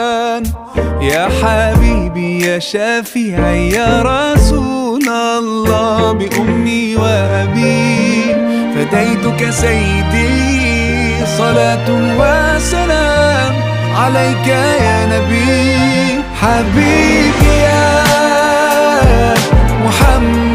يا حبيبي يا شفيعي يا رسول الله، بأمي وأبي فديتك سيدي، صلاة وسلام عليك يا نبي. حبيبي يا محمد